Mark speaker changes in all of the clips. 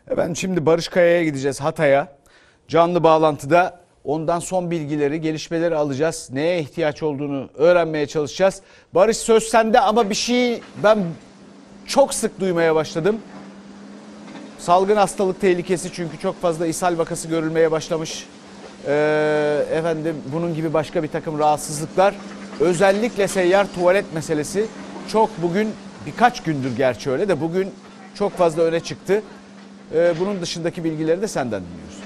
Speaker 1: Efendim şimdi Barış Kaya'ya gideceğiz, Hatay'a. Canlı bağlantıda ondan son bilgileri, gelişmeleri alacağız. Neye ihtiyaç olduğunu öğrenmeye çalışacağız. Barış, söz sende ama bir şey ben çok sık duymaya başladım. Salgın hastalık tehlikesi, çünkü çok fazla ishal vakası görülmeye başlamış. Efendim bunun gibi başka bir takım rahatsızlıklar. Özellikle seyyar tuvalet meselesi çok, bugün birkaç gündür gerçi öyle de bugün çok fazla öne çıktı. Bunun dışındaki bilgileri de senden dinliyoruz.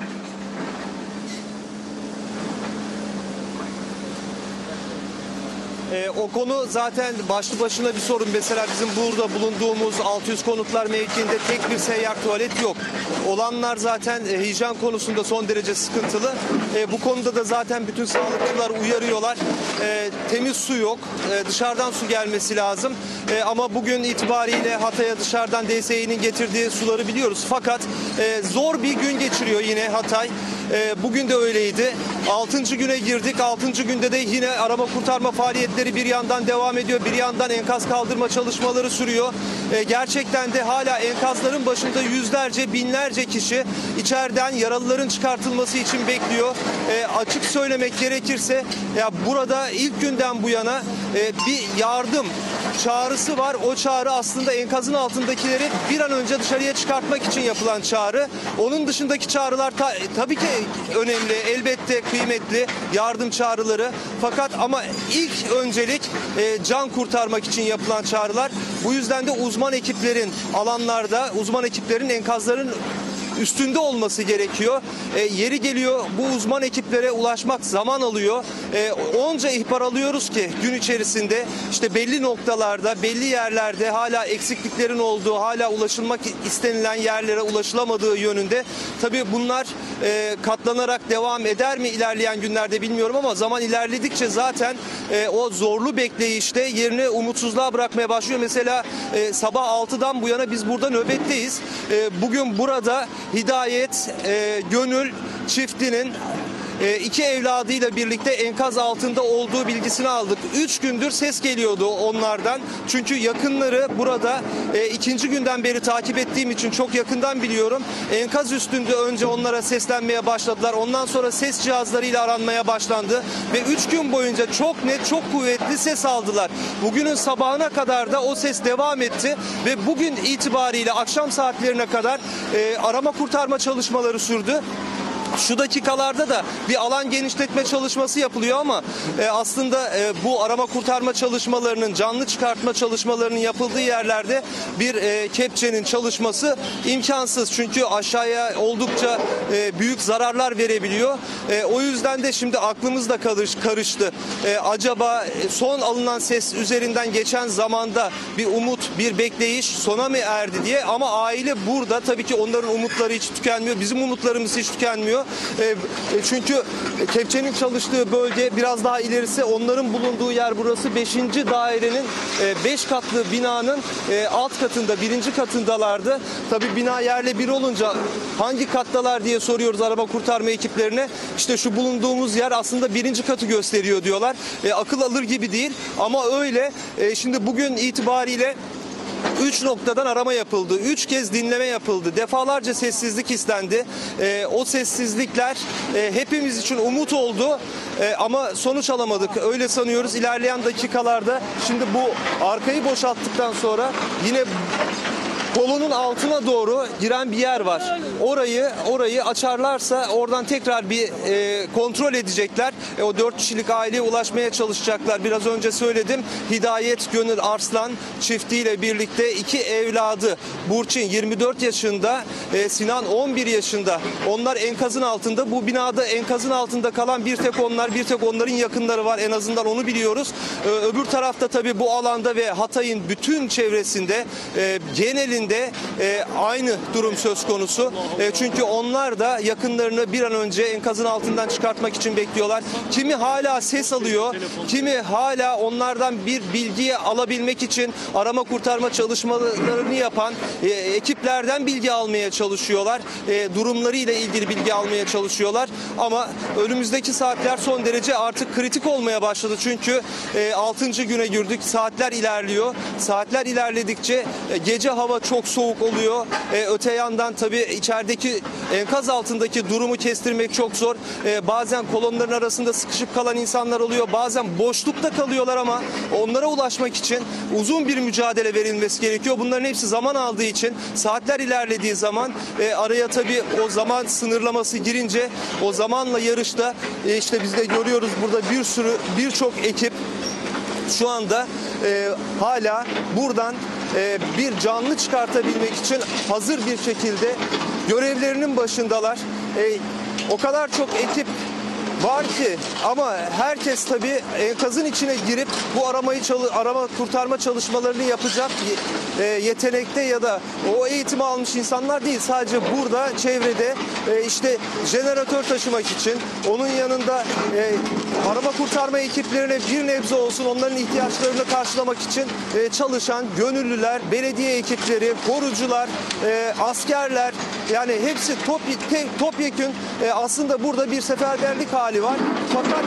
Speaker 2: O konu zaten başlı başına bir sorun. Mesela bizim burada bulunduğumuz 600 konutlar mevkiinde tek bir seyyar tuvalet yok. Olanlar zaten hijyen konusunda son derece sıkıntılı. Bu konuda da zaten bütün sağlıkçılar uyarıyorlar. Temiz su yok. Dışarıdan su gelmesi lazım. Ama bugün itibariyle Hatay'a dışarıdan DSİ'nin getirdiği suları biliyoruz. Fakat zor bir gün geçiriyor yine Hatay. Bugün de öyleydi. 6. güne girdik. 6. günde de yine arama kurtarma faaliyetleri bir yandan devam ediyor. Bir yandan enkaz kaldırma çalışmaları sürüyor. Gerçekten de hala enkazların başında yüzlerce, binlerce kişi içeriden yaralıların çıkartılması için bekliyor. Açık söylemek gerekirse ya burada ilk günden bu yana bir yardım çağrısı var. O çağrı aslında enkazın altındakileri bir an önce dışarıya çıkartmak için yapılan çağrı. Onun dışındaki çağrılar tabii ki önemli, elbette kıymetli yardım çağrıları. Fakat ama ilk öncelik can kurtarmak için yapılan çağrılar. Bu yüzden de uzman ekiplerin alanlarda, uzman ekiplerin enkazların üstünde olması gerekiyor. Yeri geliyor bu uzman ekiplere ulaşmak zaman alıyor. Onca ihbar alıyoruz ki gün içerisinde işte belli noktalarda, belli yerlerde hala eksikliklerin olduğu, hala ulaşılmak istenilen yerlere ulaşılamadığı yönünde. Tabii bunlar katlanarak devam eder mi ilerleyen günlerde bilmiyorum ama zaman ilerledikçe zaten o zorlu bekleyişte yerini umutsuzluğa bırakmaya başlıyor. Mesela sabah 6'dan bu yana biz burada nöbetteyiz. Bugün burada Hidayet, Gönül çiftinin 2 evladıyla birlikte enkaz altında olduğu bilgisini aldık. 3 gündür ses geliyordu onlardan. Çünkü yakınları burada 2. günden beri takip ettiğim için çok yakından biliyorum. Enkaz üstünde önce onlara seslenmeye başladılar. Ondan sonra ses cihazlarıyla aranmaya başlandı. Ve 3 gün boyunca çok net, çok kuvvetli ses aldılar. Bugünün sabahına kadar da o ses devam etti. Ve bugün itibariyle akşam saatlerine kadar arama kurtarma çalışmaları sürdü. Şu dakikalarda da bir alan genişletme çalışması yapılıyor ama aslında bu arama kurtarma çalışmalarının, canlı çıkartma çalışmalarının yapıldığı yerlerde bir kepçenin çalışması imkansız. Çünkü aşağıya oldukça büyük zararlar verebiliyor. O yüzden de şimdi aklımız da karıştı. Acaba son alınan ses üzerinden geçen zamanda bir umut, bir bekleyiş sona mı erdi diye, ama aile burada, tabii ki onların umutları hiç tükenmiyor. Bizim umutlarımız hiç tükenmiyor. Çünkü kepçenin çalıştığı bölge biraz daha ilerisi, onların bulunduğu yer burası 5. dairenin 5 katlı binanın alt katında, 1. katındalardı. Tabii bina yerle bir olunca hangi kattalar diye soruyoruz arama kurtarma ekiplerine. İşte şu bulunduğumuz yer aslında 1. katı gösteriyor diyorlar. Akıl alır gibi değil ama öyle. Şimdi bugün itibariyle 3 noktadan arama yapıldı. 3 kez dinleme yapıldı. Defalarca sessizlik istendi. O sessizlikler hepimiz için umut oldu. Ama sonuç alamadık. Öyle sanıyoruz. İlerleyen dakikalarda şimdi bu arkayı boşalttıktan sonra yine kolonun altına doğru giren bir yer var. Orayı açarlarsa oradan tekrar bir kontrol edecekler. O 4 kişilik aileye ulaşmaya çalışacaklar. Biraz önce söyledim. Hidayet, Gönül, Arslan çiftiyle birlikte 2 evladı. Burçin 24 yaşında, Sinan 11 yaşında. Onlar enkazın altında. Bu binada enkazın altında kalan bir tek onlar, bir tek onların yakınları var. En azından onu biliyoruz. Öbür tarafta tabii bu alanda ve Hatay'ın bütün çevresinde genelinde aynı durum söz konusu. Çünkü onlar da yakınlarını bir an önce enkazın altından çıkartmak için bekliyorlar. Kimi hala ses alıyor, kimi hala onlardan bir bilgiyi alabilmek için arama kurtarma çalışmalarını yapan ekiplerden bilgi almaya çalışıyorlar. Durumlarıyla ilgili bilgi almaya çalışıyorlar. Ama önümüzdeki saatler son derece artık kritik olmaya başladı. Çünkü 6. güne girdik. Saatler ilerliyor. Saatler ilerledikçe gece hava çok çok soğuk oluyor. Öte yandan tabii içerideki enkaz altındaki durumu kestirmek çok zor. Bazen kolonların arasında sıkışıp kalan insanlar oluyor. Bazen boşlukta kalıyorlar ama onlara ulaşmak için uzun bir mücadele verilmesi gerekiyor. Bunların hepsi zaman aldığı için saatler ilerlediği zaman araya tabii o zaman sınırlaması girince o zamanla yarışta işte biz de görüyoruz burada birçok ekip şu anda hala buradan bir canlı çıkartabilmek için hazır bir şekilde görevlerinin başındalar. O kadar çok ekip var ki ama herkes tabii enkazın içine girip bu arama kurtarma çalışmalarını yapacak yetenekte ya da o eğitimi almış insanlar değil. Sadece burada çevrede işte jeneratör taşımak için onun yanında arama kurtarma ekiplerine bir nebze olsun onların ihtiyaçlarını karşılamak için çalışan gönüllüler, belediye ekipleri, korucular, askerler, yani hepsi topyekün aslında burada bir seferberlik hali var. Fakat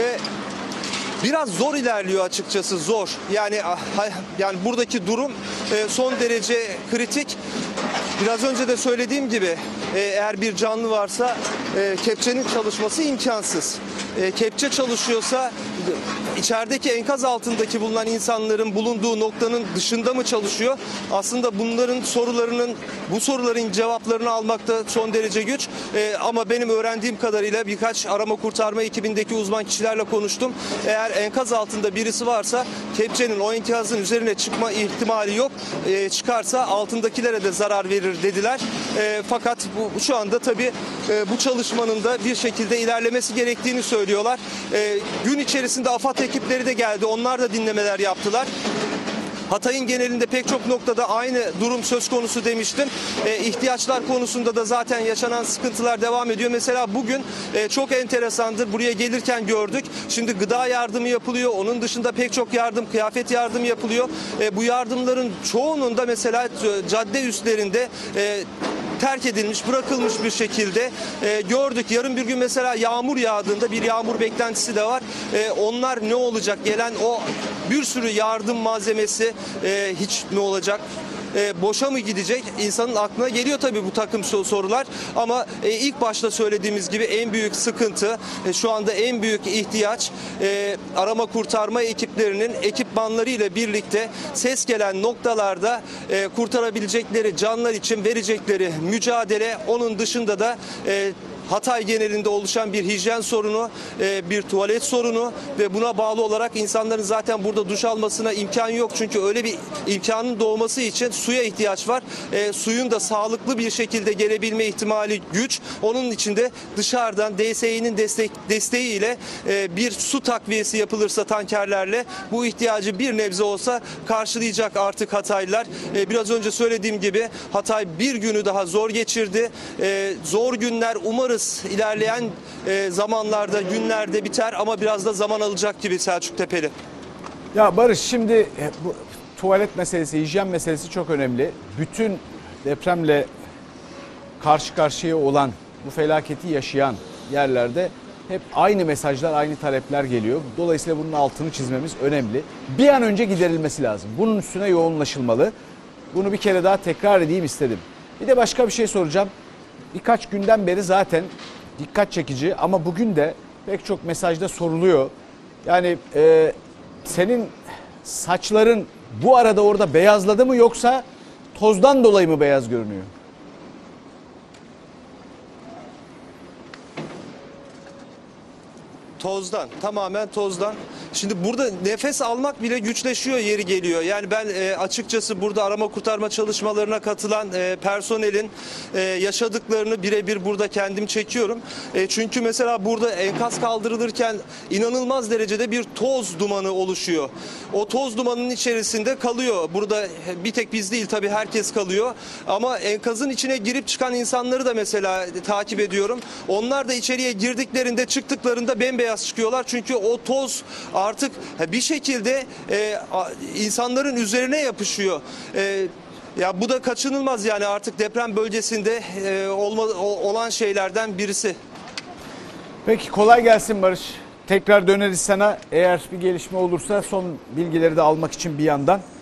Speaker 2: biraz zor ilerliyor açıkçası, zor. Yani buradaki durum son derece kritik. Biraz önce de söylediğim gibi eğer bir canlı varsa kepçenin çalışması imkansız. Kepçe çalışıyorsa içerideki enkaz altındaki bulunan insanların bulunduğu noktanın dışında mı çalışıyor? Aslında bu soruların cevaplarını almakta son derece güç. Ama benim öğrendiğim kadarıyla birkaç arama kurtarma ekibindeki uzman kişilerle konuştum. Eğer enkaz altında birisi varsa kepçenin o enkazın üzerine çıkma ihtimali yok. Çıkarsa altındakilere de zarar verir dediler. Fakat şu anda tabii bu çalışmanın da bir şekilde ilerlemesi gerektiğini söylüyorlar. Gün içerisinde AFAD ekipleri de geldi. Onlar da dinlemeler yaptılar. Hatay'ın genelinde pek çok noktada aynı durum söz konusu demiştim. İhtiyaçlar konusunda da zaten yaşanan sıkıntılar devam ediyor. Mesela bugün çok enteresandır. Buraya gelirken gördük. Şimdi gıda yardımı yapılıyor. Onun dışında pek çok yardım, kıyafet yardımı yapılıyor. Bu yardımların çoğunun da mesela cadde üstlerinde terk edilmiş, bırakılmış bir şekilde gördük. Yarın bir gün mesela yağmur yağdığında bir yağmur beklentisi de var. Onlar ne olacak? Gelen o bir sürü yardım malzemesi hiç ne olacak? Boşa mı gidecek? İnsanın aklına geliyor tabii bu takım sorular. Ama ilk başta söylediğimiz gibi en büyük sıkıntı, şu anda en büyük ihtiyaç arama kurtarma ekiplerinin ekipmanları ile birlikte ses gelen noktalarda kurtarabilecekleri canlar için verecekleri mücadele. Onun dışında da Hatay genelinde oluşan bir hijyen sorunu, bir tuvalet sorunu ve buna bağlı olarak insanların zaten burada duş almasına imkan yok. Çünkü öyle bir imkanın doğması için suya ihtiyaç var. Suyun da sağlıklı bir şekilde gelebilme ihtimali güç. Onun için de dışarıdan DSİ'nin desteğiyle bir su takviyesi yapılırsa tankerlerle bu ihtiyacı bir nebze olsa karşılayacak artık Hataylılar. Biraz önce söylediğim gibi Hatay bir günü daha zor geçirdi. Zor günler umarız ilerleyen zamanlarda, günlerde biter ama biraz da zaman alacak gibi Selçuk Tepeli.
Speaker 1: Ya Barış, şimdi bu tuvalet meselesi, hijyen meselesi çok önemli. Bütün depremle karşı karşıya olan, bu felaketi yaşayan yerlerde hep aynı mesajlar, aynı talepler geliyor. Dolayısıyla bunun altını çizmemiz önemli. Bir an önce giderilmesi lazım. Bunun üstüne yoğunlaşılmalı. Bunu bir kere daha tekrar edeyim istedim. Bir de başka bir şey soracağım. Birkaç günden beri zaten dikkat çekici ama bugün de pek çok mesajda soruluyor. Yani senin saçların bu arada orada beyazladı mı yoksa tozdan dolayı mı beyaz görünüyor?
Speaker 2: Tozdan, tamamen tozdan. Şimdi burada nefes almak bile güçleşiyor yeri geliyor. Yani ben açıkçası burada arama kurtarma çalışmalarına katılan personelin yaşadıklarını birebir burada kendim çekiyorum. Çünkü mesela burada enkaz kaldırılırken inanılmaz derecede bir toz dumanı oluşuyor. O toz dumanının içerisinde kalıyor. Burada bir tek biz değil tabii, herkes kalıyor. Ama enkazın içine girip çıkan insanları da mesela takip ediyorum. Onlar da içeriye girdiklerinde, çıktıklarında bembeyaz çıkıyorlar. Çünkü o toz artık bir şekilde insanların üzerine yapışıyor. Ya bu da kaçınılmaz, yani artık deprem bölgesinde olan şeylerden birisi.
Speaker 1: Peki, kolay gelsin Barış. Tekrar döneriz sana eğer bir gelişme olursa, son bilgileri de almak için bir yandan.